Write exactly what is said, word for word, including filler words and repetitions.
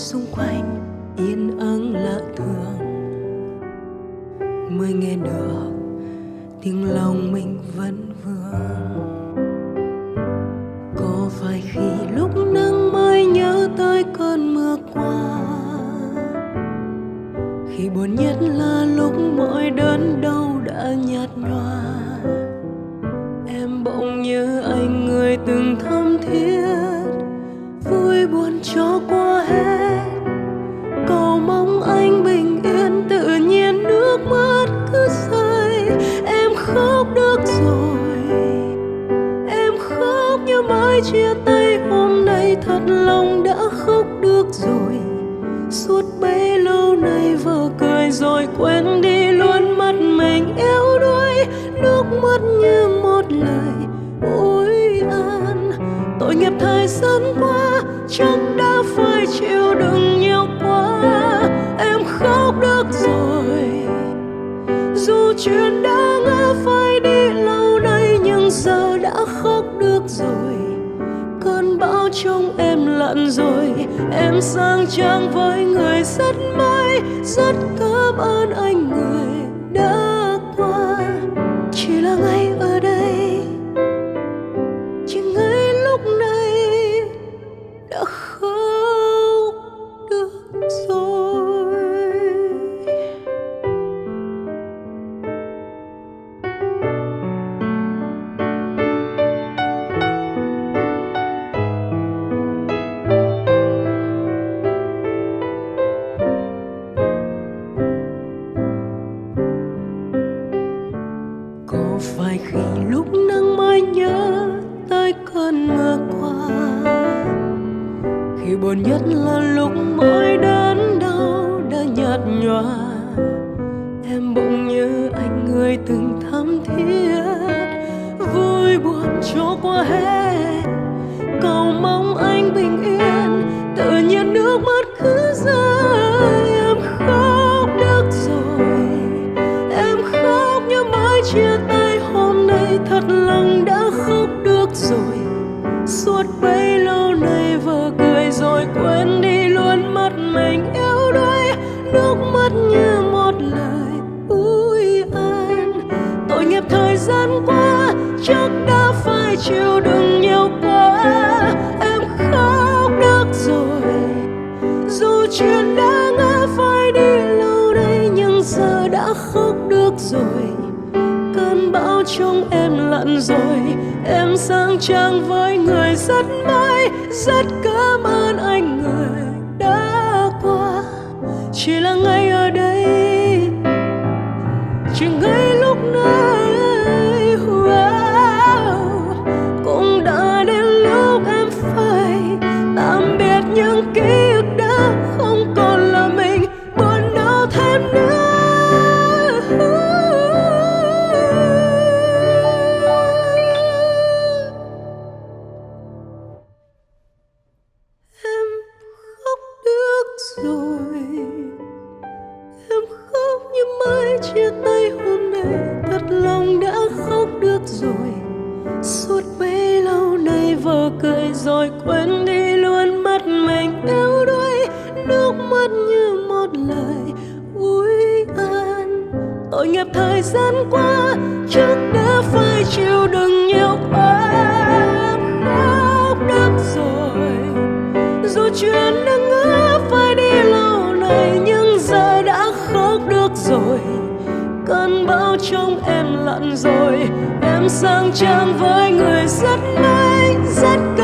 xung quanh yên ắng lạ thường, mới nghe được tiếng lòng mình vẫn vương. Có phải khi lúc nắng mới nhớ tới cơn mưa qua, khi buồn nhất là lúc mọi đớn đau đã nhạt nhòa, em bỗng nhớ anh người từng thắm thiết, vui buồn cho qua hết, cầu mong anh bình yên. Tự nhiên nước mắt cứ rơi, em khóc được rồi, em khóc như mới chia tay hôm nay, thật lòng đã khóc được rồi. Suốt bấy lâu nay vờ cười rồi quên đi luôn mất mình yếu đuối, nước mắt như một lời ôi an. Tội nghiệp thời gian qua chắc đã phải chịu đựng nhiều quá, em khóc được rồi. Dù chuyện đã ngỡ phải đi lâu nay nhưng giờ đã khóc được rồi. Cơn bão trong em lặn rồi, em sang trang với người rất may. Rất cảm ơn anh người đã qua, chỉ là ngay ở đây, chỉ ngay lúc này đã khóc được rồi. Có phải khi lúc nắng mới nhớ tới cơn mưa qua, khi buồn nhất là lúc mỗi đớn đau đã nhạt nhòa, em bỗng nhớ anh người từng thắm thiết, vui buồn cho qua hết, cầu mong anh bình yên. Tự nhiên nước mắt cứ rơi, em khóc được rồi, em khóc như mới chia tay hôm nay, thật lòng đã khóc được rồi. Suốt bấy lâu nay vờ cười rồi quên đi luôn mất mình yếu đuối, nước mắt như một lời ui an. Tội nghiệp thời gian qua chắc đã phải chịu đựng nhiều quá, em khóc được rồi. Dù chuyện đã ngỡ phải đi lâu nay nhưng giờ đã khóc được rồi. Cơn bão trong em lặn rồi, em sang trang với người rất may. Rất cảm ơn anh người đã qua, chỉ là ngay ở đây, chỉ ngay lúc này. Wow. Cũng đã đến lúc em phải tạm biệt những ký ức đã không còn là mình, buồn đau thêm nữa. Rồi em khóc như mới chia tay hôm nay, thật lòng đã khóc được rồi. Suốt bấy lâu nay vờ cười rồi quên đi luôn mất mình yếu đuối, nước mắt như một lời ui an. Tội nghiệp thời gian qua chắc đã phải chịu đựng nhiều quá, em khóc được rồi. Dù chuyện đã ngỡ phải đi lâu nay nhưng giờ đã khóc được rồi. Cơn bão trong em lặn rồi, em sang trang với người rất may. Rất